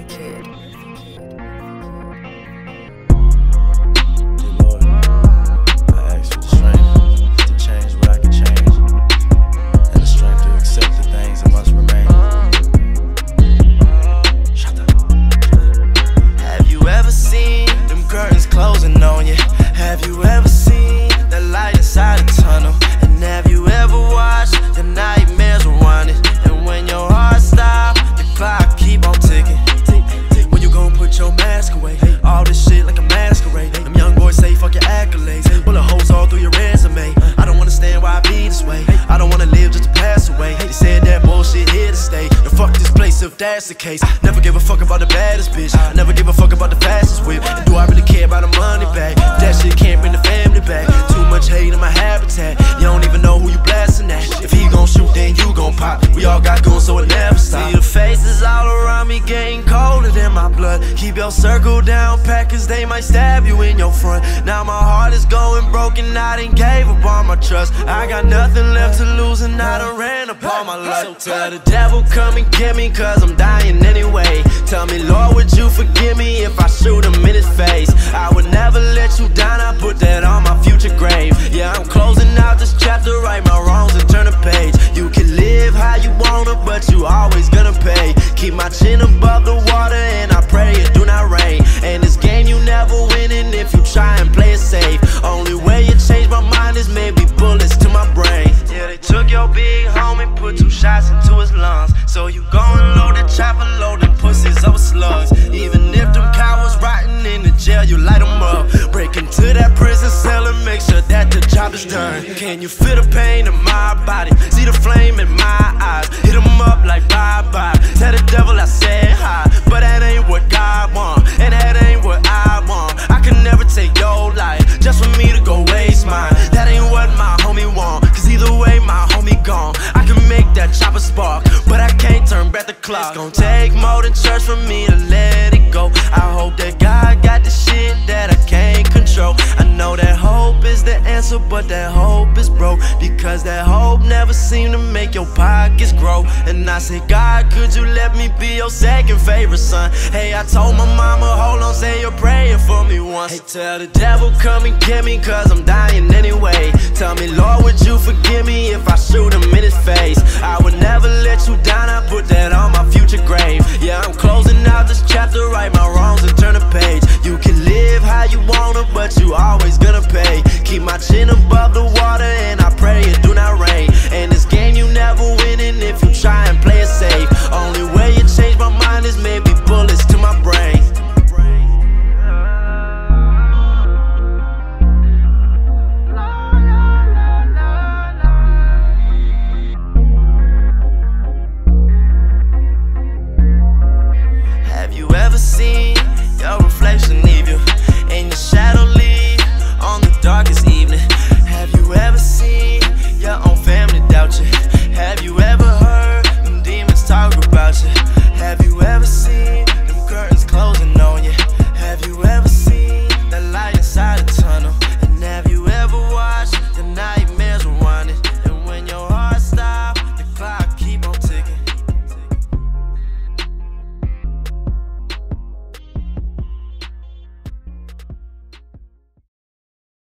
Murphy Kid. Dear Lord, I ask for the strength to change what I can change, and the strength to accept the things that must remain. Shut up. Have you ever seen them curtains closing on you? Have you ever seen the light inside the tunnel? And have you ever watched the nightmares running? And when your heart stops, the clock keep on ticking. When you gon' put your mask away? All this shit like a masquerade. Them young boys say fuck your accolades, bullet holes all through your resume. I don't understand why I be this way. I don't wanna live just to pass away. They said that bullshit here to stay. Then fuck this place if that's the case. Never give a fuck about the baddest bitch. I never give a fuck about the fastest whip. And do I really care about the money back? That shit can't bring the family back. Too much hate in my habitat. You don't even know who you blasting at. If he gon' shoot, then you gon' pop. We all got goons, so it never stops. See the faces all around me getting colder than my blood. Keep your circle down, pack, cause they might stab you in your front. Now my heart is going broken, I done gave up all my trust. I got nothing left to lose and I done ran up all my luck. So tell the devil come and get me, cause I'm dying anyway. Tell me, Lord, would you forgive me if I shoot him in his face? I would never let you down, I put that on my future grave. Yeah, I'm closing out this chapter, right my wrongs and turn a page. You can live how you wanna, but you always gonna pay. Keep my chin above the water and I pray it do not rain. And this game you never winning if you try and play it safe. Only way you change my mind is maybe bullets to my brain. Yeah, they took your big homie, put 2 shots into his lungs. So you go and load the chopper, load them pussies up with slugs. Even if them cowards rotting in the jail, you light them up. Break into that prison cell and make sure that the job is done. Can you feel the pain in my body? See the flame in my eyes? Hit them up like bye-bye. Tell the devil I said hi, but that ain't what God want, and that ain't what I want. I can never take your life just for me to go waste mine. That ain't what my homie want, cause either way my homie gone. I can make that chopper spark, but I can't turn back the clock. It's gonna take more than church for me to let it go. I hope that God got the shit that I can't control. I know that hope is the answer, but that hope is broke, because that hope never seemed to make your pockets grow. And I said, God, could you let me be your second favorite son? Hey, I told my mama, hold on, say your prayer for me once. Hey, tell the devil come and get me, cause I'm dying anyway. Tell me, Lord, would you forgive me if I shoot him in his face? I would never let you down, I put that on my future grave. Yeah, I'm closing out this chapter, right my wrongs and turn a page. You can live how you wanna, but